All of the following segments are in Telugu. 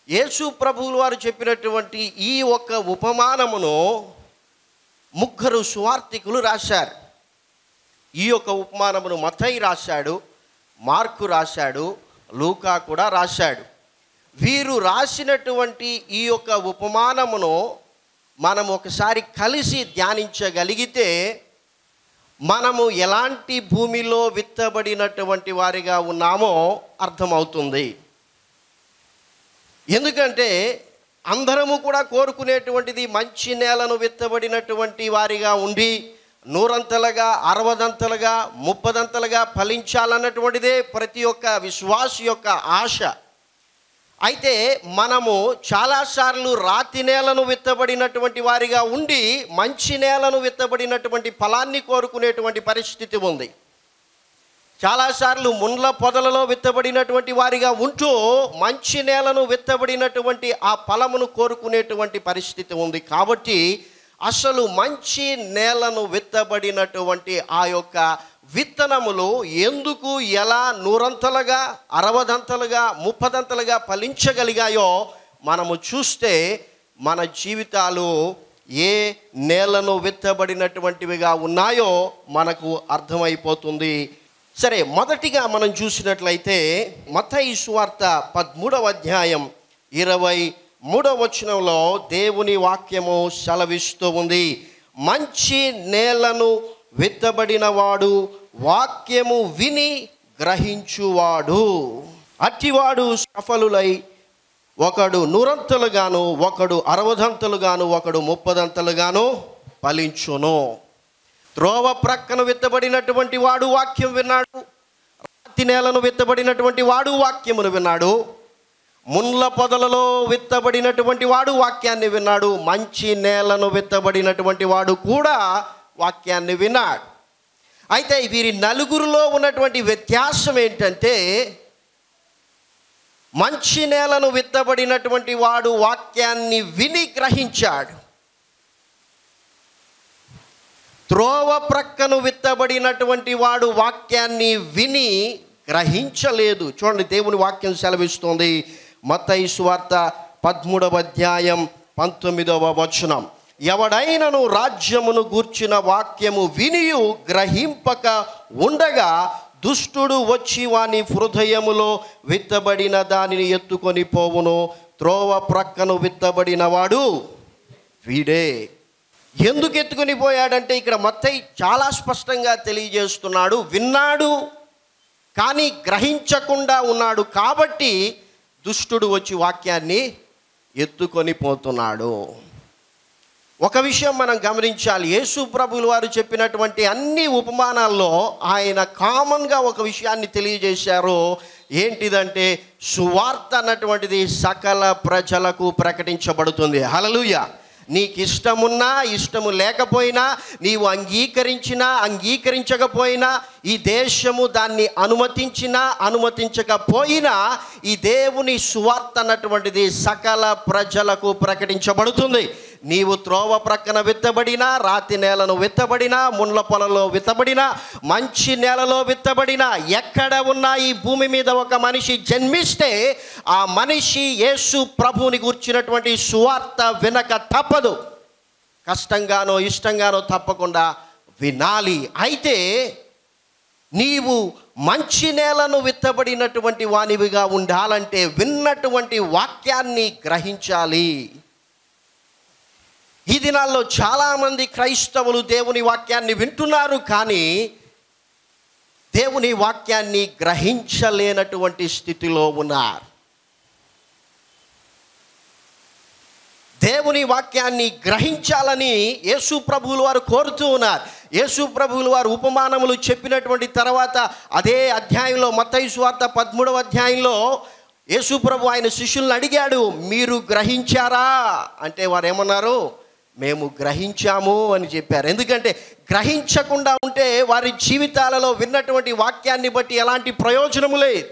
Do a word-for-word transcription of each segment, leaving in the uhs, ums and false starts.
యేసు ప్రభువుల వారు చెప్పినటువంటి ఈ ఒక్క ఉపమానమును ముగ్గురు సువార్తికులు రాశారు. ఈ యొక్క ఉపమానమును మత్తయి రాశాడు, మార్కు రాశాడు, లూకా కూడా రాశాడు. వీరు రాసినటువంటి ఈ యొక్క ఉపమానమును మనం ఒకసారి కలిసి ధ్యానించగలిగితే మనము ఎలాంటి భూమిలో విత్తబడినటువంటి వారిగా ఉన్నామో అర్థమవుతుంది. ఎందుకంటే అందరము కూడా కోరుకునేటువంటిది మంచి నేలను విత్తబడినటువంటి వారిగా ఉండి నూరంతలుగా, అరవదంతలుగా, ముప్పదంతలుగా ఫలించాలన్నటువంటిదే ప్రతి ఒక్క విశ్వాసి యొక్క ఆశ. అయితే మనము చాలాసార్లు రాతి నేలను విత్తబడినటువంటి వారిగా ఉండి మంచి నేలను విత్తబడినటువంటి ఫలాన్ని కోరుకునేటువంటి పరిస్థితి ఉంది. చాలాసార్లు ముండ్ల పొదలలో విత్తబడినటువంటి వారిగా ఉంటూ మంచి నేలను విత్తబడినటువంటి ఆ ఫలమును కోరుకునేటువంటి పరిస్థితి ఉంది. కాబట్టి అసలు మంచి నేలను విత్తబడినటువంటి ఆ యొక్క విత్తనములు ఎందుకు, ఎలా నూరంతలుగా, అరవదంతలుగా, ముప్పదంతలుగా ఫలించగలిగాయో మనము చూస్తే మన జీవితాలు ఏ నేలను విత్తబడినటువంటివిగా ఉన్నాయో మనకు అర్థమైపోతుంది. సరే, మొదటిగా మనం చూసినట్లయితే మత్తయి సువార్త పదమూడవ అధ్యాయం ఇరవై మూడవ వచనంలో దేవుని వాక్యము సెలవిస్తూ ఉంది. మంచి నేలను విత్తబడిన వాడు వాక్యము విని గ్రహించువాడు. అట్టివాడు సఫలులై ఒకడు నూరంతలుగాను, ఒకడు అరవదంతలుగాను, ఒకడు ముప్పదంతలుగాను ఫలించును. త్రోవ ప్రక్కన విత్తబడినటువంటి వాడు వాక్యం విన్నాడు. రాతి నేలను విత్తబడినటువంటి వాడు వాక్యమును విన్నాడు. ముండ్ల పొదలలో విత్తబడినటువంటి వాడు వాక్యాన్ని విన్నాడు. మంచి నేలను విత్తబడినటువంటి వాడు కూడా వాక్యాన్ని విన్నాడు. అయితే వీరి నలుగురిలో ఉన్నటువంటి వ్యత్యాసం ఏంటంటే, మంచి నేలను విత్తబడినటువంటి వాడు వాక్యాన్ని విని గ్రహించాడు. త్రోవ ప్రక్కను విత్తబడినటువంటి వాడు వాక్యాన్ని విని గ్రహించలేదు. చూడండి, దేవుని వాక్యం సెలవిస్తోంది. మత్తయి సువార్త పదమూడవ అధ్యాయం పంతొమ్మిదవ వచనం. ఎవడైనను రాజ్యమును గూర్చిన వాక్యము వినియు గ్రహింపక ఉండగా దుష్టుడు వచ్చి వాని హృదయములో విత్తబడిన దానిని ఎత్తుకొని పోవును. త్రోవ ప్రక్కను విత్తబడిన వాడు వీడే. ఎందుకు ఎత్తుకొని పోయాడంటే ఇక్కడ మత్తయి చాలా స్పష్టంగా తెలియజేస్తున్నాడు. విన్నాడు కానీ గ్రహించకుండా ఉన్నాడు కాబట్టి దుష్టుడు వచ్చి వాక్యాన్ని ఎత్తుకొని పోతున్నాడు. ఒక విషయం మనం గమనించాలి. యేసు ప్రభువుల వారు చెప్పినటువంటి అన్ని ఉపమానాల్లో ఆయన కామన్గా ఒక విషయాన్ని తెలియజేశారు. ఏంటిదంటే, సువార్త అన్నటువంటిది సకల ప్రజలకు ప్రకటించబడుతుంది. హల్లెలూయా. నీకు ఇష్టమున్నా ఇష్టము లేకపోయినా, నీవు అంగీకరించినా అంగీకరించకపోయినా, ఈ దేశము దాన్ని అనుమతించినా అనుమతించకపోయినా, ఈ దేవుని సువార్త అన్నటువంటిది సకల ప్రజలకు ప్రకటించబడుతుంది. నీవు త్రోవ ప్రక్కన విత్తబడినా, రాతి నేలను విత్తబడినా, ముండ్ల పొలలో విత్తబడినా, మంచి నేలలో విత్తబడినా, ఎక్కడ ఉన్నా ఈ భూమి మీద ఒక మనిషి జన్మిస్తే ఆ మనిషి యేసు ప్రభువుని గూర్చినటువంటి సువార్త వినక తప్పదు. కష్టంగానో ఇష్టంగానో తప్పకుండా వినాలి. అయితే నీవు మంచి నేలను విత్తబడినటువంటి వానివిగా ఉండాలంటే విన్నటువంటి వాక్యాన్ని గ్రహించాలి. ఈ దినాల్లో చాలామంది క్రైస్తవులు దేవుని వాక్యాన్ని వింటున్నారు కానీ దేవుని వాక్యాన్ని గ్రహించలేనటువంటి స్థితిలో ఉన్నారు. దేవుని వాక్యాన్ని గ్రహించాలని యేసు ప్రభువుల వారు కోరుతూ ఉన్నారు. యేసు ప్రభువుల వారు ఉపమానములు చెప్పినటువంటి తర్వాత అదే అధ్యాయంలో మత్తయి సువార్త పదమూడవ అధ్యాయంలో యేసు ప్రభు ఆయన శిష్యులను అడిగాడు, మీరు గ్రహించారా అంటే వారు ఏమన్నారు? మేము గ్రహించాము అని చెప్పారు. ఎందుకంటే గ్రహించకుండా ఉంటే వారి జీవితాలలో విన్నటువంటి వాక్యాన్ని బట్టి ఎలాంటి ప్రయోజనము లేదు.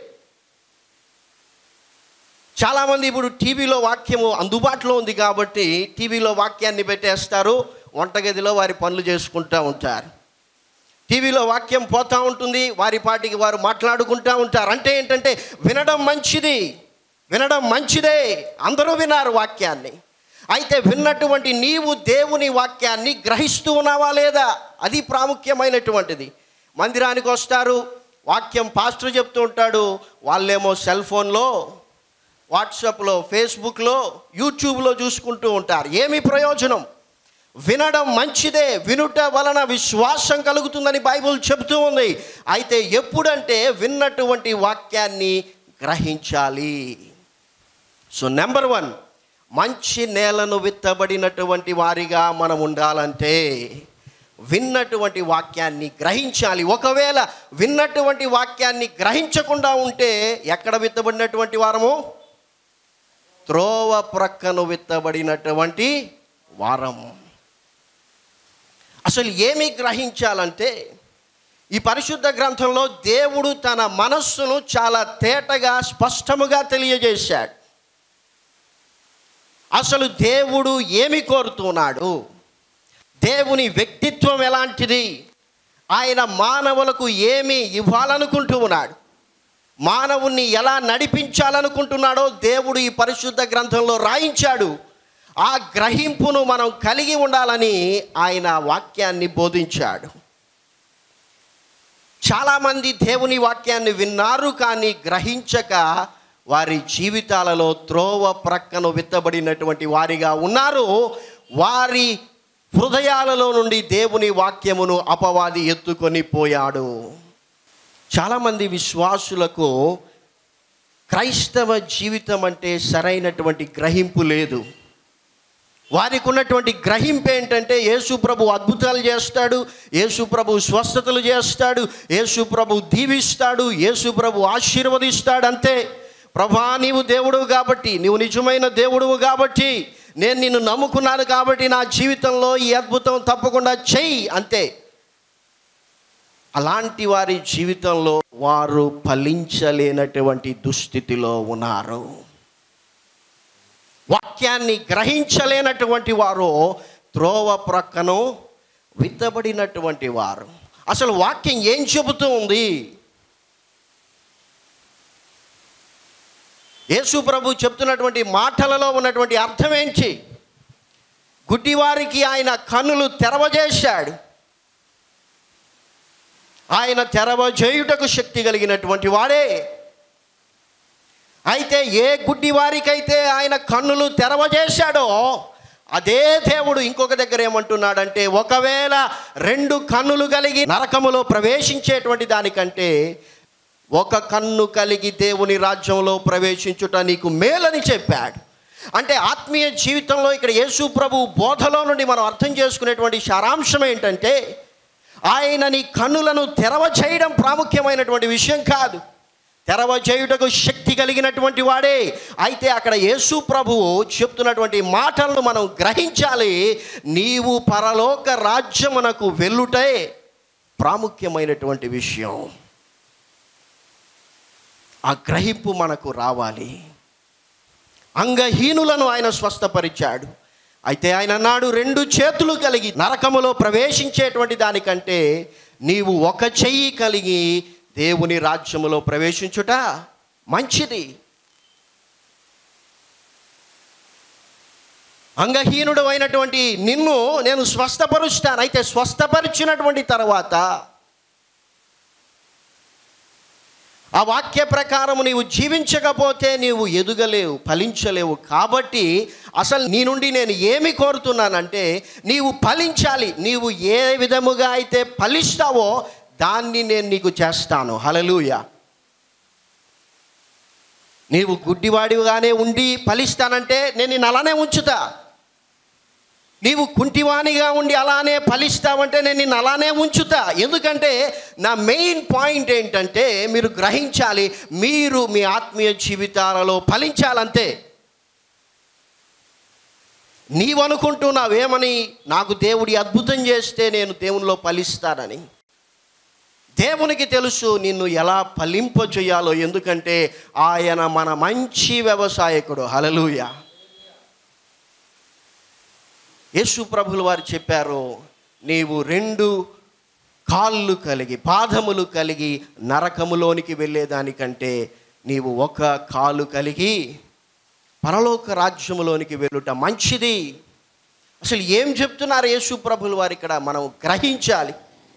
చాలామంది ఇప్పుడు టీవీలో వాక్యము అందుబాటులో ఉంది కాబట్టి టీవీలో వాక్యాన్ని పెట్టేస్తారు, వంటగదిలో వారి పనులు చేసుకుంటూ ఉంటారు. టీవీలో వాక్యం పోతూ ఉంటుంది, వారి పాటికి వారు మాట్లాడుకుంటూ ఉంటారు. అంటే ఏంటంటే వినడం మంచిది, వినడం మంచిదే, అందరూ విన్నారు వాక్యాన్ని. అయితే విన్నటువంటి నీవు దేవుని వాక్యాన్ని గ్రహిస్తూ ఉన్నావా లేదా, అది ప్రాముఖ్యమైనటువంటిది. మందిరానికి వస్తారు, వాక్యం పాస్టర్ చెప్తూ ఉంటాడు, వాళ్ళేమో సెల్ ఫోన్లో, వాట్సాప్లో, ఫేస్బుక్లో, యూట్యూబ్లో చూసుకుంటూ ఉంటారు. ఏమి ప్రయోజనం? వినడం మంచిదే, వినుట వలన విశ్వాసం కలుగుతుందని బైబిల్ చెబుతూ ఉంది. అయితే ఎప్పుడంటే విన్నటువంటి వాక్యాన్ని గ్రహించాలి. సో నెంబర్ వన్, మంచి నేలను విత్తబడినటువంటి వారిగా మనం ఉండాలంటే విన్నటువంటి వాక్యాన్ని గ్రహించాలి. ఒకవేళ విన్నటువంటి వాక్యాన్ని గ్రహించకుండా ఉంటే ఎక్కడ విత్తబడినటువంటి వారము? త్రోవ ప్రక్కను విత్తబడినటువంటి వారం. అసలు ఏమి గ్రహించాలంటే ఈ పరిశుద్ధ గ్రంథంలో దేవుడు తన మనస్సును చాలా తేటగా స్పష్టముగా తెలియజేశాడు. అసలు దేవుడు ఏమి కోరుతున్నాడు, దేవుని వ్యక్తిత్వం ఎలాంటిది, ఆయన మానవులకు ఏమి ఇవ్వాలనుకుంటూ ఉన్నాడు, మానవుణ్ణి ఎలా నడిపించాలనుకుంటున్నాడో దేవుడు ఈ పరిశుద్ధ గ్రంథంలో రాయించాడు. ఆ గ్రహింపును మనం కలిగి ఉండాలని ఆయన వాక్యాన్ని బోధించాడు. చాలామంది దేవుని వాక్యాన్ని విన్నారు కానీ గ్రహించక వారి జీవితాలలో త్రోవ ప్రక్కను విత్తబడినటువంటి వారిగా ఉన్నారు. వారి హృదయాలలో నుండి దేవుని వాక్యమును అపవాది ఎత్తుకొని పోయాడు. చాలామంది విశ్వాసులకు క్రైస్తవ జీవితం అంటే సరైనటువంటి గ్రహింపు లేదు. వారికి ఉన్నటువంటి గ్రహింపు ఏంటంటే యేసు ప్రభు అద్భుతాలు చేస్తాడు, యేసు ప్రభు స్వస్థతలు చేస్తాడు, యేసు ప్రభు దీవిస్తాడు, యేసు ప్రభు ఆశీర్వదిస్తాడు, అంతే. ప్రభా నీవు దేవుడువు కాబట్టి, నీవు నిజమైన దేవుడువు కాబట్టి, నేను నిన్ను నమ్ముకున్నాను కాబట్టి నా జీవితంలో ఈ అద్భుతం తప్పకుండా చెయ్యి, అంతే. అలాంటి వారి జీవితంలో వారు ఫలించలేనటువంటి దుస్థితిలో ఉన్నారు. వాక్యాన్ని గ్రహించలేనటువంటి వారు త్రోవ ప్రక్కను విత్తబడినటువంటి వారు. అసలు వాక్యం ఏం చెబుతూ ఉంది? యేసు ప్రభు చెప్తున్నటువంటి మాటలలో ఉన్నటువంటి అర్థం ఏంటి? గుడ్డివారికి ఆయన కన్నులు తెరవజేశాడు. ఆయన తెరవజేయుటకు శక్తి కలిగినటువంటి వాడే. అయితే ఏ గుడ్డి వారికైతే ఆయన కన్నులు తెరవజేశాడో అదే దేవుడు ఇంకొక దగ్గర ఏమంటున్నాడంటే, ఒకవేళ రెండు కన్నులు కలిగి నరకములో ప్రవేశించేటువంటి దానికంటే ఒక కన్ను కలిగి దేవుని రాజ్యంలో ప్రవేశించుట నీకు మేలని చెప్పాడు. అంటే ఆత్మీయ జీవితంలో ఇక్కడ యేసు ప్రభు బోధలో నుండి మనం అర్థం చేసుకునేటువంటి సారాంశం ఏంటంటే, ఆయన నీ కన్నులను తెరవ చేయడం ప్రాముఖ్యమైనటువంటి విషయం కాదు, తెరవ చేయుటకు శక్తి కలిగినటువంటి వాడే. అయితే అక్కడ యేసు ప్రభువు చెప్తున్నటువంటి మాటలను మనం గ్రహించాలి. నీవు పరలోక రాజ్యమునకు వెళ్ళుటే ప్రాముఖ్యమైనటువంటి విషయం. ఆ గ్రహింపు మనకు రావాలి. అంగహీనులను ఆయన స్వస్థపరిచాడు. అయితే ఆయన అన్నాడు, రెండు చేతులు కలిగి నరకములో ప్రవేశించేటువంటి దానికంటే నీవు ఒక చెయ్యి కలిగి దేవుని రాజ్యములో ప్రవేశించుట మంచిది. అంగహీనుడు అయినటువంటి నిన్ను నేను స్వస్థపరుస్తాను. అయితే స్వస్థపరిచినటువంటి తర్వాత ఆ వాక్య ప్రకారము నీవు జీవించకపోతే నీవు ఎదుగలేవు, ఫలించలేవు. కాబట్టి అసలు నీ నుండి నేను ఏమి కోరుతున్నానంటే, నీవు ఫలించాలి. నీవు ఏ విధముగా అయితే ఫలిస్తావో దాన్ని నేను నీకు చేస్తాను. హల్లెలూయా. నీవు గుడ్డివాడిగానే ఉండి ఫలిస్తానంటే నేను నిన్ను అలానే ఉంచుతా. నీవు కుంటివాణిగా ఉండి అలానే ఫలిస్తావంటే నేను నిన్ను అలానే ఉంచుతా. ఎందుకంటే నా మెయిన్ పాయింట్ ఏంటంటే, మీరు గ్రహించాలి, మీరు మీ ఆత్మీయ జీవితాలలో ఫలించాలంతే. నీవు అనుకుంటున్నావేమని, నాకు దేవుడి అద్భుతం చేస్తే నేను దేవునిలో ఫలిస్తానని. దేవునికి తెలుసు నిన్ను ఎలా ఫలింప చేయాలో, ఎందుకంటే ఆయన మన మంచి వ్యవసాయకుడు. హల్లెలూయా. యేసు ప్రభులు వారు చెప్పారు, నీవు రెండు కాళ్ళు కలిగి పాదములు కలిగి నరకములోనికి వెళ్ళేదానికంటే నీవు ఒక కాలు కలిగి పరలోక రాజ్యములోనికి వెళ్ళుట మంచిది. అసలు ఏం చెప్తున్నారు యేసు ప్రభులు వారు ఇక్కడ మనం గ్రహించాలి.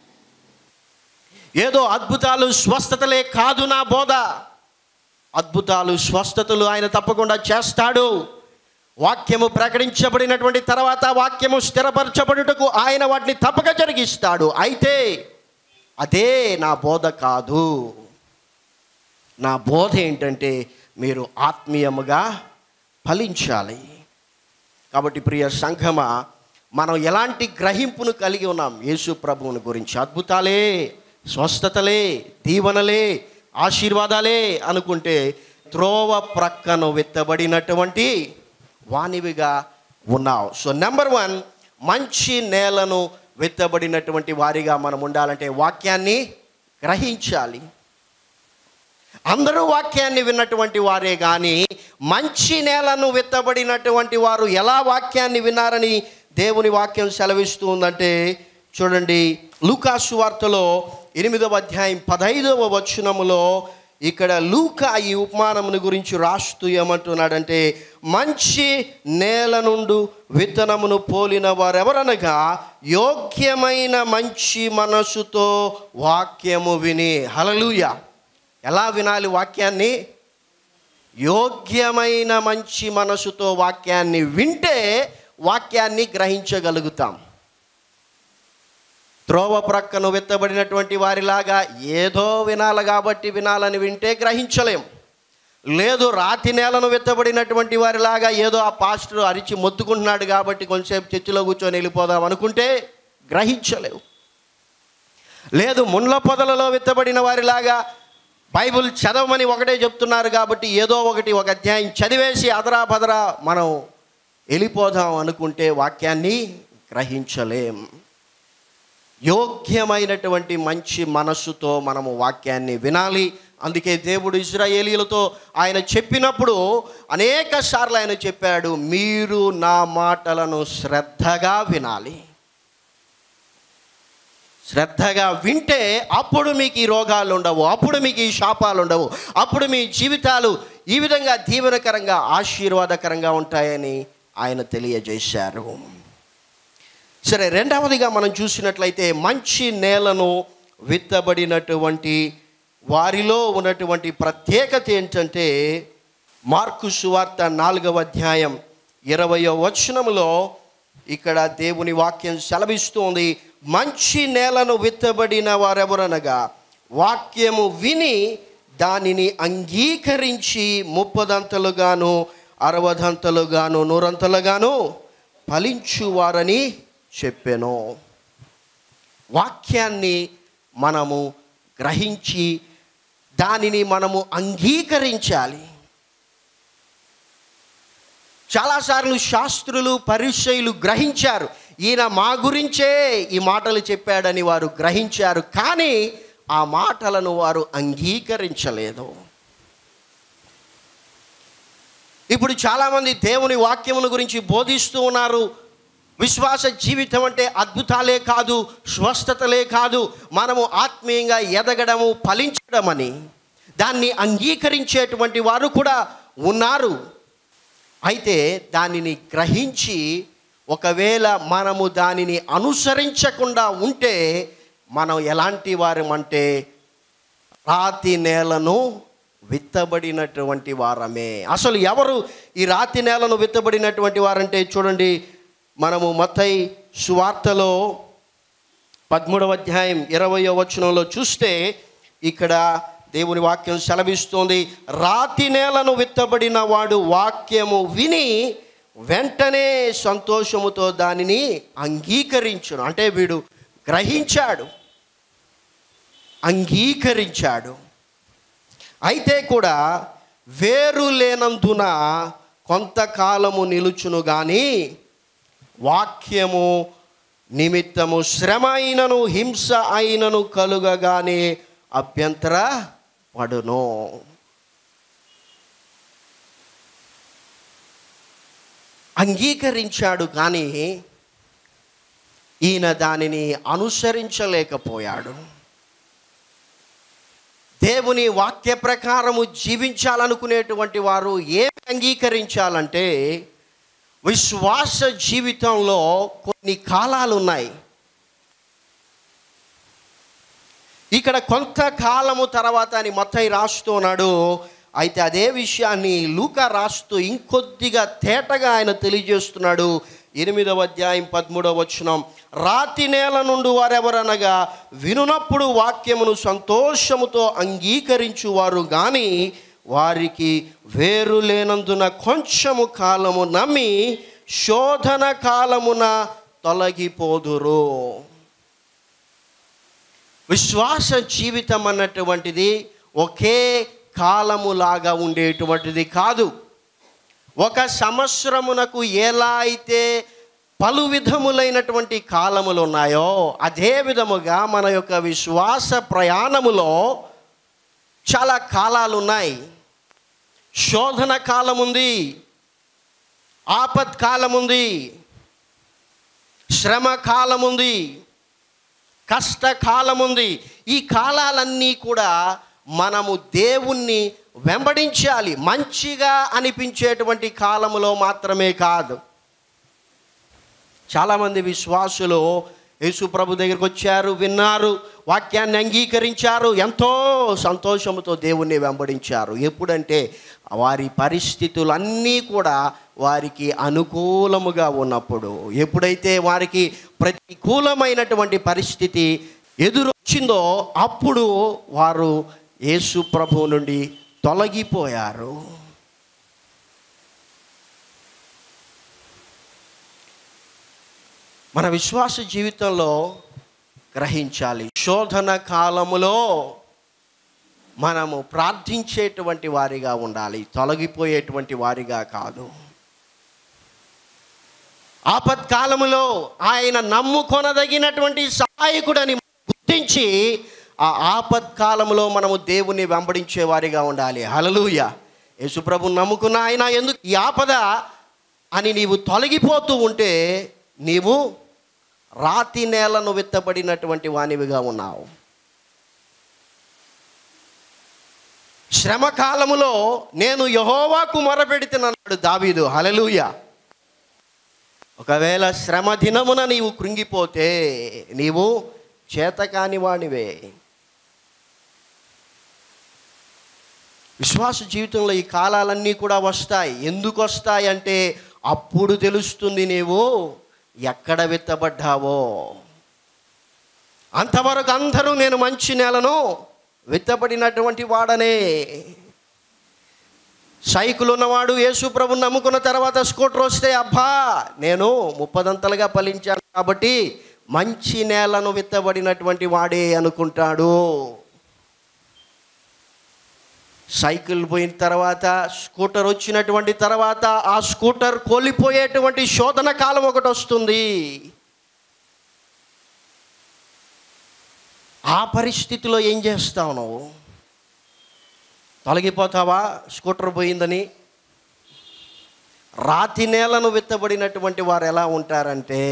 ఏదో అద్భుతాలు స్వస్థతలే కాదు నా బోధ. అద్భుతాలు స్వస్థతలు ఆయన తప్పకుండా చేస్తాడు. వాక్యము ప్రకటించబడినటువంటి తర్వాత వాక్యము స్థిరపరచబడుటకు ఆయన వాటిని తప్పక జరిగిస్తాడు. అయితే అదే నా బోధ కాదు. నా బోధ ఏంటంటే మీరు ఆత్మీయముగా ఫలించాలి. కాబట్టి ప్రియ సంఘమా, మనం ఎలాంటి గ్రహింపును కలిగి ఉన్నాం యేసు ప్రభువుని గురించి? అద్భుతాలే, స్వస్థతలే, దీవెనలే, ఆశీర్వాదాలే అనుకుంటే త్రోవ ప్రక్కను విత్తబడినటువంటి వానివిగా ఉన్నావు. సో నెంబర్ వన్, మంచి నేలను విత్తబడినటువంటి వారిగా మనం ఉండాలంటే వాక్యాన్ని గ్రహించాలి. అందరూ వాక్యాన్ని విన్నటువంటి వారే కానీ మంచి నేలను విత్తబడినటువంటి వారు ఎలా వాక్యాన్ని విన్నారని దేవుని వాక్యం సెలవిస్తూ ఉందంటే చూడండి, లూకా సువార్తలో ఎనిమిదవ అధ్యాయం పదైదవ వచనములో ఇక్కడ లూకా ఈ ఉపమానమును గురించి రాస్తూ ఏమంటున్నాడంటే, మంచి నేల నుండి విత్తనమును పోలిన వారెవరనగా యోగ్యమైన మంచి మనసుతో వాక్యము విని. హల్లెలూయా. ఎలా వినాలి వాక్యాన్ని? యోగ్యమైన మంచి మనసుతో వాక్యాన్ని వింటే వాక్యాన్ని గ్రహించగలుగుతాం. త్రోవ ప్రక్కను విత్తబడినటువంటి వారిలాగా ఏదో వినాలి కాబట్టి వినాలని వింటే గ్రహించలేం. లేదు, రాతి నేలను విత్తబడినటువంటి వారిలాగా ఏదో ఆ పాస్టర్ అరిచి మొత్తుకుంటున్నాడు కాబట్టి కొంచెంసేపు చర్చిలో కూర్చొని వెళ్ళిపోదాం అనుకుంటే గ్రహించలేవు. లేదు, ముండ్ల పొదలలో విత్తబడిన వారిలాగా బైబిల్ చదవమని ఒకటే చెప్తున్నారు కాబట్టి ఏదో ఒకటి ఒక అధ్యాయం చదివేసి అదరా బదరా మనం వెళ్ళిపోదాం అనుకుంటే వాక్యాన్ని గ్రహించలేం. యోగ్యమైనటువంటి మంచి మనస్సుతో మనము వాక్యాన్ని వినాలి. అందుకే దేవుడు ఇశ్రాయేలీయులతో ఆయన చెప్పినప్పుడు అనేక సార్లు ఆయన చెప్పాడు, మీరు నా మాటలను శ్రద్ధగా వినాలి. శ్రద్ధగా వింటే అప్పుడు మీకు ఈ రోగాలు ఉండవు, అప్పుడు మీకు ఈ శాపాలు ఉండవు, అప్పుడు మీ జీవితాలు ఈ విధంగా దీవెనకరంగా ఆశీర్వాదకరంగా ఉంటాయని ఆయన తెలియజేశారు. సరే, రెండవదిగా మనం చూసినట్లయితే మంచి నేలను విత్తబడినటువంటి వారిలో ఉన్నటువంటి ప్రత్యేకత ఏంటంటే మార్కు సువార్త నాలుగవ అధ్యాయం ఇరవయో వచనములో ఇక్కడ దేవుని వాక్యం సెలవిస్తోంది, మంచి నేలను విత్తబడిన వారెవరనగా వాక్యము విని దానిని అంగీకరించి ముప్పదంతలుగాను అరవదంతలుగాను నూరంతలుగాను ఫలించువారని చెప్పెను. వాక్యాన్ని మనము గ్రహించి దానిని మనము అంగీకరించాలి. చాలాసార్లు శాస్త్రులు పరిసయ్యులు గ్రహించారు, ఈయన మా గురించే ఈ మాటలు చెప్పాడని వారు గ్రహించారు, కానీ ఆ మాటలను వారు అంగీకరించలేదు. ఇప్పుడు చాలామంది దేవుని వాక్యముల గురించి బోధిస్తూ ఉన్నారు. విశ్వాస జీవితం అంటే అద్భుతాలే కాదు, స్వస్థతలే కాదు, మనము ఆత్మీయంగా ఎదగడము, ఫలించడమని దాన్ని అంగీకరించేటువంటి వారు కూడా ఉన్నారు. అయితే దానిని గ్రహించి ఒకవేళ మనము దానిని అనుసరించకుండా ఉంటే మనం ఎలాంటి వారమంటే రాతి నేలను విత్తబడినటువంటి వారమే. అసలు ఎవరు ఈ రాతి నేలను విత్తబడినటువంటి వారంటే చూడండి, మనము మత్తయి సువార్తలో పదమూడవ అధ్యాయం ఇరవయో వచనంలో చూస్తే ఇక్కడ దేవుని వాక్యం సెలవిస్తోంది, రాతి నేలను విత్తబడిన వాడు వాక్యము విని వెంటనే సంతోషముతో దానిని అంగీకరించును. అంటే వీడు గ్రహించాడు, అంగీకరించాడు, అయితే కూడా వేరు లేనందున కొంతకాలము నిలుచును కానీ వాక్యము నిమిత్తము శ్రమ అయినను హింస అయినను కలుగగానే అభ్యంతర పడును. అంగీకరించాడు కానీ ఈయన దానిని అనుసరించలేకపోయాడు. దేవుని వాక్య ప్రకారము జీవించాలనుకునేటువంటి వారు ఏమి అంగీకరించాలంటే, విశ్వాస జీవితంలో కొన్ని కాలాలు ఉన్నాయి. ఇక్కడ కొంతకాలము తర్వాత అని మత్తయి రాస్తున్నాడు. అయితే అదే విషయాన్ని లూకా రాస్తూ ఇంకొద్దిగా తేటగా ఆయన తెలియజేస్తున్నాడు. ఎనిమిదవ అధ్యాయం పదమూడవ వచనం, రాతి నేల నుండి వారెవరనగా వినునప్పుడు వాక్యమును సంతోషముతో అంగీకరించువారు కానీ వారికి వేరు లేనందున కొంచెము కాలము నమ్మి శోధన కాలమున తొలగిపోదురు. విశ్వాస జీవితం అన్నటువంటిది ఒకే కాలములాగా ఉండేటువంటిది కాదు. ఒక సంవత్సరమునకు ఎలా అయితే పలు విధములైనటువంటి కాలములు ఉన్నాయో, అదే విధముగా మన యొక్క విశ్వాస ప్రయాణములో చాలా కాలాలు ఉన్నాయి. శోధన కాలం ఉంది, ఆపత్కాలం ఉంది, శ్రమ కాలం ఉంది, కష్టకాలం ఉంది. ఈ కాలాలన్నీ కూడా మనము దేవుణ్ణి వెంబడించాలి. మంచిగా అనిపించేటువంటి కాలములో మాత్రమే కాదు. చాలామంది విశ్వాసులు యేసు ప్రభు దగ్గరికి వచ్చారు, విన్నారు, వాక్యాన్ని అంగీకరించారు, ఎంతో సంతోషంతో దేవుణ్ణి వెంబడించారు. ఎప్పుడంటే వారి పరిస్థితులన్నీ కూడా వారికి అనుకూలముగా ఉన్నప్పుడు. ఎప్పుడైతే వారికి ప్రతికూలమైనటువంటి పరిస్థితి ఎదురొచ్చిందో అప్పుడు వారు యేసు ప్రభువు నుండి తొలగిపోయారు. మన విశ్వాస జీవితంలో గ్రహించాలి, శోధన కాలములో మనము ప్రార్థించేటువంటి వారిగా ఉండాలి, తొలగిపోయేటువంటి వారిగా కాదు. ఆపత్కాలములో ఆయన నమ్ముకొనదగినటువంటి సహాయకుడని గుర్తించి ఆ ఆపత్కాలంలో మనము దేవుని వెంబడించే వారిగా ఉండాలి. హల్లెలూయా. యేసుప్రభుని నమ్ముకున్న ఆయన ఎందుకు ఈ ఆపద అని నీవు తొలగిపోతూ ఉంటే నీవు రాతి నేలను విత్తబడినటువంటి వానివిగా ఉన్నావు. శ్రమ కాలములో నేను యెహోవాకు మొరపెడితినన్నాడు దావీదు. హల్లెలూయా. ఒకవేళ శ్రమ దినమున నీవు కృంగిపోతే నీవు చేతకాని వానివే. విశ్వాస జీవితంలో ఈ కాలాలన్నీ కూడా వస్తాయి. ఎందుకు వస్తాయి అంటే అప్పుడు తెలుస్తుంది నీవు ఎక్కడ విత్తబడ్డావో. అంతవరకు అందరూ నేను మంచి నేలను విత్తబడినటువంటి వాడనే. సైకిల్ ఉన్నవాడు యేసు ప్రభుని నమ్ముకున్న తర్వాత స్కూటర్ వస్తే అబ్బా నేను ముప్పదంతలుగా ఫలించాను కాబట్టి మంచి నేలను విత్తబడినటువంటి వాడే అనుకుంటాడు. సైకిల్ పోయిన తర్వాత స్కూటర్ వచ్చినటువంటి తర్వాత ఆ స్కూటర్ కోల్పోయేటువంటి శోధన కాలం ఒకటి వస్తుంది. ఆ పరిస్థితిలో ఏం చేస్తావు నువ్వు? తొలగిపోతావా స్కూటర్ పోయిందని? రాతి నేలను విత్తబడినటువంటి వారు ఎలా ఉంటారంటే,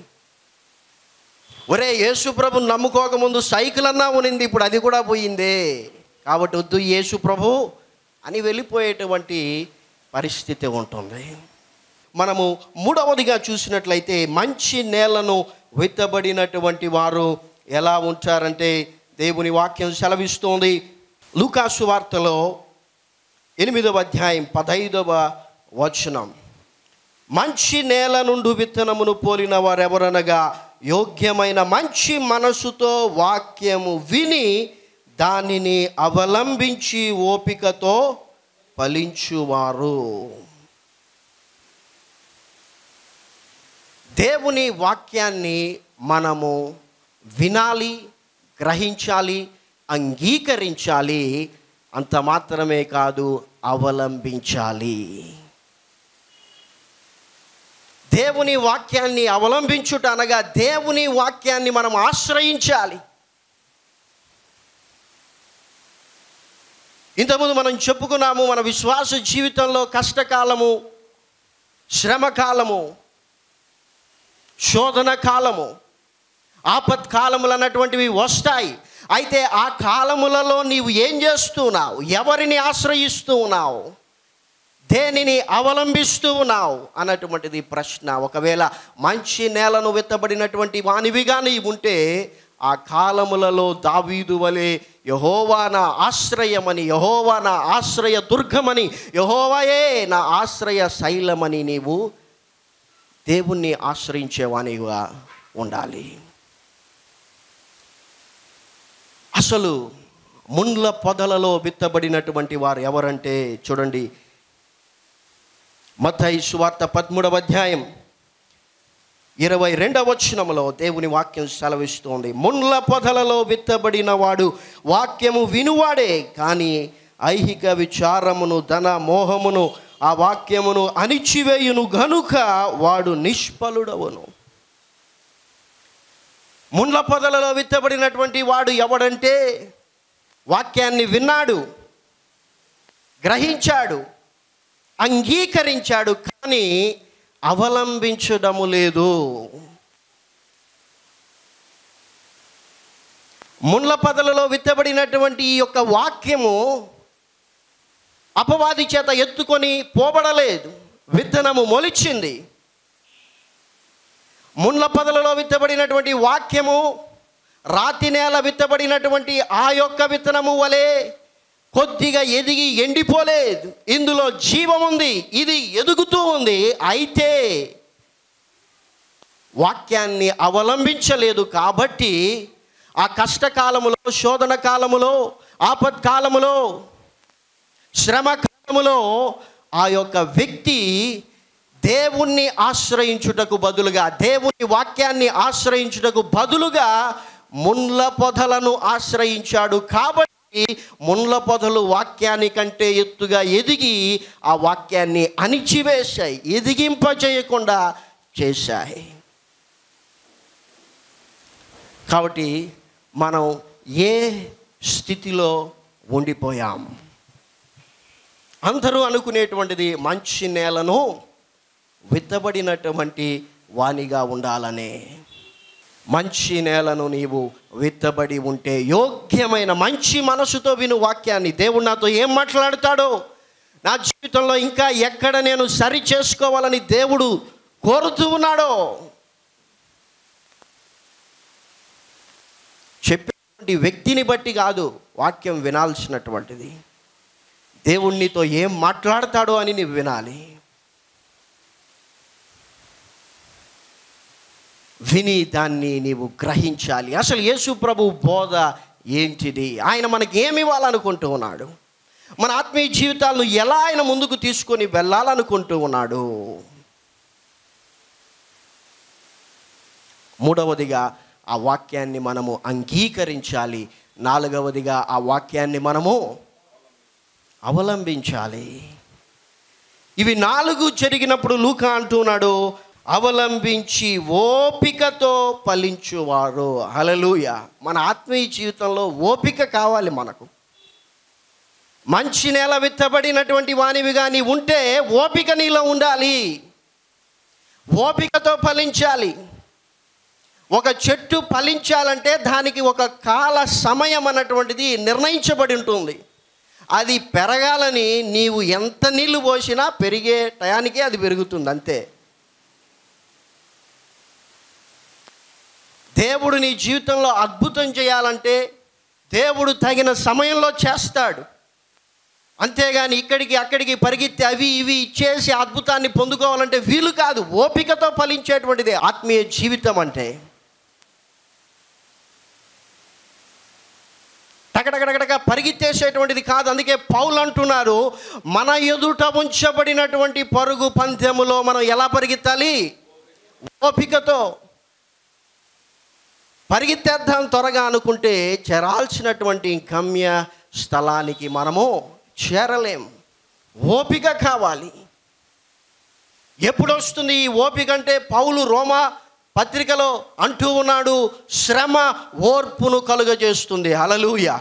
ఒరే యేసు ప్రభుని నమ్ముకోకముందు సైకిల్ అన్నా ఉనింది, ఇప్పుడు అది కూడా పోయిందే కాబట్టి వద్దు యేసు ప్రభు అని వెళ్ళిపోయేటువంటి పరిస్థితి ఉంటుంది. మనము మూడవదిగా చూసినట్లయితే మంచి నేలను విత్తబడినటువంటి వారు ఎలా ఉంటారంటే దేవుని వాక్యం సెలవిస్తోంది. లూకా సువార్తలో ఎనిమిదవ అధ్యాయం పదైదవ వచనం, మంచి నేల నుండి విత్తనమును పోలిన వారెవరనగా యోగ్యమైన మంచి మనసుతో వాక్యము విని దానిని అవలంబించి ఓపికతో ఫలించువారు. దేవుని వాక్యాన్ని మనము వినాలి, గ్రహించాలి, అంగీకరించాలి. అంత మాత్రమే కాదు, అవలంబించాలి. దేవుని వాక్యాన్ని అవలంబించుట అనగా దేవుని వాక్యాన్ని మనం ఆశ్రయించాలి. ఇంతకుముందు మనం చెప్పుకున్నాము, మన విశ్వాస జీవితంలో కష్టకాలము, శ్రమకాలము, శోధన కాలము, ఆపత్కాలములు అన్నటువంటివి వస్తాయి. అయితే ఆ కాలములలో నీవు ఏం చేస్తున్నావు? ఎవరిని ఆశ్రయిస్తూ ఉన్నావు? దేనిని అవలంబిస్తూ ఉన్నావు అన్నటువంటిది ప్రశ్న. ఒకవేళ మంచి నేలను విత్తబడినటువంటి వానివిగా నీవు ఉంటే ఆ కాలములలో దావీదు వలె యెహోవా నా ఆశ్రయమని, యెహోవా నా ఆశ్రయ దుర్గమని, యెహోవాయే నా ఆశ్రయ శైలమని నీవు దేవుణ్ణి ఆశ్రయించేవానిగా ఉండాలి. అసలు ముండ్ల పొదలలో విత్తబడినటువంటి వారు ఎవరంటే చూడండి, మత్తయి సువార్త పదమూడవ అధ్యాయం ఇరవై రెండవ వచనములో దేవుని వాక్యం సెలవిస్తోంది. ముండ్ల పొదలలో విత్తబడిన వాడు వాక్యము వినువాడే, కానీ ఐహిక విచారమును ధన మోహమును ఆ వాక్యమును అణిచివేయును గనుక వాడు నిష్ఫలుడవును. ముండ్ల పొదలలో విత్తబడినటువంటి వాడు ఎవడంటే వాక్యాన్ని విన్నాడు, గ్రహించాడు, అంగీకరించాడు, కానీ అవలంబించడము లేదు. ముండ్ల పొదలలో విత్తబడినటువంటి ఈ యొక్క వాక్యము అపవాది చేత ఎత్తుకొని పోబడలేదు, విత్తనము మొలిచింది. ముండ్ల పొదలలో విత్తబడినటువంటి వాక్యము రాతి నేల విత్తబడినటువంటి ఆ యొక్క విత్తనము వలె కొద్దిగా ఎదిగి ఎండిపోలేదు. ఇందులో జీవం ఉంది, ఇది ఎదుగుతూ ఉంది. అయితే వాక్యాన్ని అవలంబించలేదు కాబట్టి ఆ కష్టకాలములో, శోధన కాలములో, ఆపత్కాలములో, శ్రమ కాలములో ఆ యొక్క వ్యక్తి దేవుణ్ణి ఆశ్రయించుటకు బదులుగా, దేవుని వాక్యాన్ని ఆశ్రయించుటకు బదులుగా ముండ్ల పొదలను ఆశ్రయించాడు. కాబట్టి ముండ్ల పొదలు వాక్యాన్ని కంటే ఎత్తుగా ఎదిగి ఆ వాక్యాన్ని అణిచివేశాయి, ఎదిగింప చేయకుండా చేశాయి. కాబట్టి మనం ఏ స్థితిలో ఉండిపోయాం? అందరూ అనుకునేటువంటిది మంచి నేలను విత్తబడినటువంటి వానిగా ఉండాలనే. మంచి నేలను నీవు విత్తబడి ఉంటే యోగ్యమైన మంచి మనసుతో విను వాక్యాన్ని. దేవుడు నాతో ఏం మాట్లాడతాడో, నా జీవితంలో ఇంకా ఎక్కడ నేను సరి చేసుకోవాలని దేవుడు కోరుతూ ఉన్నాడో చెప్పేటువంటి వ్యక్తిని బట్టి కాదు వాక్యం వినాల్సినటువంటిది. దేవుడు నీతో ఏం మాట్లాడతాడో అని నీవు వినాలి. విని దాన్ని నీవు గ్రహించాలి. అసలు యేసు ప్రభు బోధ ఏంటిది? ఆయన మనకి ఏమి ఇవ్వాలనుకుంటూ ఉన్నాడు? మన ఆత్మీయ జీవితాలను ఎలా ఆయన ముందుకు తీసుకొని వెళ్ళాలనుకుంటూ ఉన్నాడు? మూడవదిగా ఆ వాక్యాన్ని మనము అంగీకరించాలి. నాలుగవదిగా ఆ వాక్యాన్ని మనము అవలంబించాలి. ఇవి నాలుగు జరిగినప్పుడు లూకా అంటున్నాడు, అవలంబించి ఓపికతో ఫలించువారు. హల్లెలూయా. మన ఆత్మీయ జీవితంలో ఓపిక కావాలి మనకు. మంచి నేల విత్తబడినటువంటి వానివిగా నీ ఉంటే ఓపిక నీలో ఉండాలి, ఓపికతో ఫలించాలి. ఒక చెట్టు ఫలించాలంటే దానికి ఒక కాల సమయం అన్నటువంటిది నిర్ణయించబడి ఉంటుంది. అది పెరగాలని నీవు ఎంత నీళ్లు పోసినా పెరిగే టయానికే అది పెరుగుతుంది, అంతే. దేవుడు నీ జీవితంలో అద్భుతం చేయాలంటే దేవుడు తగిన సమయంలో చేస్తాడు. అంతేగాని ఇక్కడికి అక్కడికి పరిగెత్తి అవి ఇవి ఇచ్చేసి అద్భుతాన్ని పొందుకోవాలంటే వీలు కాదు. ఓపికతో ఫలించేటువంటిది ఆత్మీయ జీవితం అంటే. టకటకటక పరిగెత్తేసేటువంటిది కాదు. అందుకే పౌలు అంటున్నారు, మన ఎదుట ఉంచబడినటువంటి పరుగు పందెములో మనం ఎలా పరిగెత్తాలి? ఓపికతో. పరిగెత్తేద్దాం త్వరగా అనుకుంటే చేరాల్సినటువంటి గమ్య స్థలానికి మనము చేరలేం. ఓపిక కావాలి. ఎప్పుడు వస్తుంది ఈ ఓపిక అంటే పౌలు రోమా పత్రికలో అంటూ ఉన్నాడు, శ్రమ ఓర్పును కలుగజేస్తుంది. హల్లెలూయా.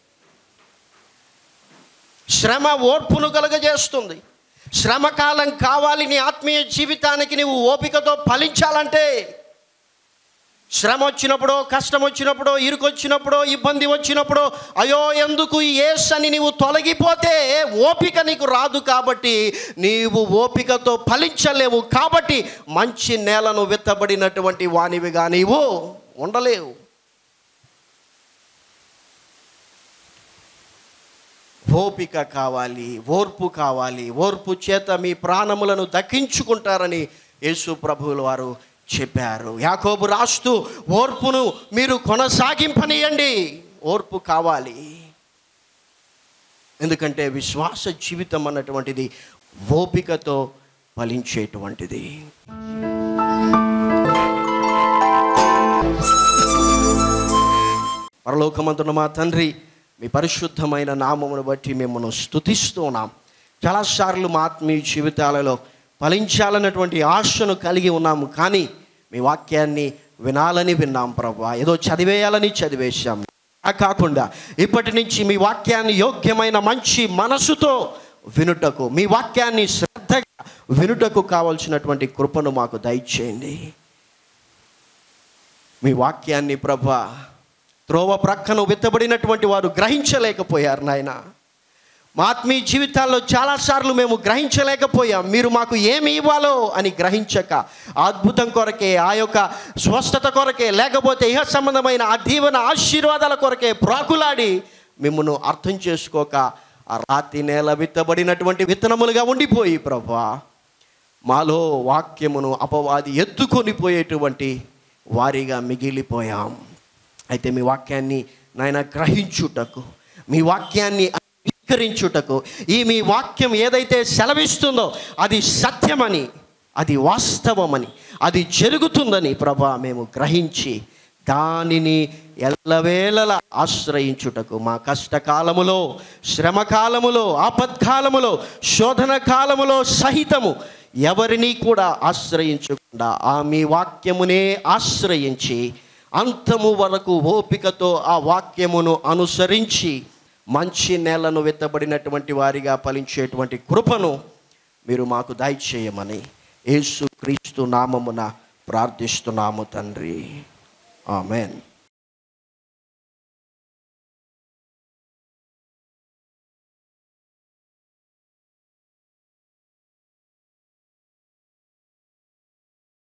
శ్రమ ఓర్పును కలుగజేస్తుంది. శ్రమకాలం కావాలి నీ ఆత్మీయ జీవితానికి. నీవు ఓపికతో ఫలించాలంటే శ్రమ వచ్చినప్పుడు, కష్టం వచ్చినప్పుడు, ఇరుకొచ్చినప్పుడు, ఇబ్బంది వచ్చినప్పుడు అయ్యో ఎందుకు ఈ యేసు అని నీవు తొలగిపోతే ఓపిక నీకు రాదు. కాబట్టి నీవు ఓపికతో ఫలించలేవు. కాబట్టి మంచి నేలను విత్తబడినటువంటి వానివిగా నీవు ఉండలేవు. ఓపిక కావాలి, ఓర్పు కావాలి. ఓర్పు చేత మీ ప్రాణములను దక్కించుకుంటారని యేసు ప్రభువుల వారు చెప్పారు. యాకోబు రాస్తూ ఓర్పును మీరు కొనసాగింపనీయండి. ఓర్పు కావాలి. ఎందుకంటే విశ్వాస జీవితం అన్నటువంటిది ఓపికతో ఫలించేటువంటిది. పరలోకమందున్న మా తండ్రి, మీ పరిశుద్ధమైన నామమును బట్టి మిమ్మల్ని స్తుతిస్తూ ఉన్నాం. చాలాసార్లు మా ఆత్మీయ జీవితాలలో ఫలించాలన్నటువంటి ఆశను కలిగి ఉన్నాము. కానీ మీ వాక్యాన్ని వినాలని విన్నాం ప్రభువా. ఏదో చదివేయాలని చదివేశాం. ఆ కాకుండా ఇప్పటి నుంచి మీ వాక్యాన్ని యోగ్యమైన మంచి మనసుతో వినుటకు, మీ వాక్యాన్ని శ్రద్ధగా వినుటకు కావలసినటువంటి కృపను మాకు దయచేయండి. మీ వాక్యాన్ని ప్రభువా త్రోవ ప్రక్కన విత్తబడినటువంటి వారు గ్రహించలేకపోయారు నాయన. మా ఆత్మీయ జీవితాల్లో చాలాసార్లు మేము గ్రహించలేకపోయాం. మీరు మాకు ఏమి ఇవ్వాలో అని గ్రహించక అద్భుతం కొరకే, ఆ యొక్క స్వస్థత కొరకే, లేకపోతే ఇహ సంబంధమైన ఆ దీవెన ఆశీర్వాదాల కొరకే ప్రాకులాడి మిమ్మల్ని అర్థం చేసుకోక ఆ రాతి నేల విత్తబడినటువంటి విత్తనములుగా ఉండిపోయి ప్రభువా మాలో వాక్యమును అపవాది ఎత్తుకొని పోయేటువంటి వారిగా మిగిలిపోయాం. అయితే మీ వాక్యాన్ని నాయన గ్రహించుటకు, మీ వాక్యాన్ని అంగీకరించుటకు, ఈ మీ వాక్యం ఏదైతే సెలవిస్తుందో అది సత్యమని, అది వాస్తవమని, అది జరుగుతుందని ప్రభా మేము గ్రహించి దానిని ఎల్లవేళలా ఆశ్రయించుటకు, మా కష్టకాలములో, శ్రమకాలములో, ఆపత్కాలములో, శోధన కాలములో సహితము ఎవరిని కూడా ఆశ్రయించకుండా ఆ మీ వాక్యమునే ఆశ్రయించి అంతము వరకు ఓపికతో ఆ వాక్యమును అనుసరించి మంచి నేలను విత్తబడినటువంటి వారిగా ఫలించేటువంటి కృపను మీరు మాకు దయచేయమని యేసు క్రీస్తు నామమున ప్రార్థిస్తున్నాము తండ్రి. ఆమెన్.